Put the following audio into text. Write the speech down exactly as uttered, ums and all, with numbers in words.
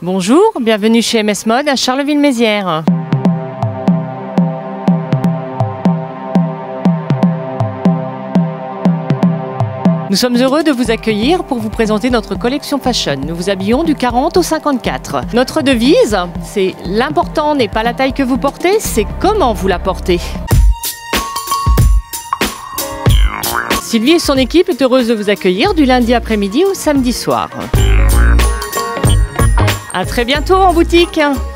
Bonjour, bienvenue chez M S Mode à Charleville-Mézières. Nous sommes heureux de vous accueillir pour vous présenter notre collection fashion. Nous vous habillons du quarante au cinquante-quatre. Notre devise, c'est « L'important n'est pas la taille que vous portez, c'est comment vous la portez ». Sylvie et son équipe est heureuse de vous accueillir du lundi après-midi au samedi soir. À très bientôt en boutique.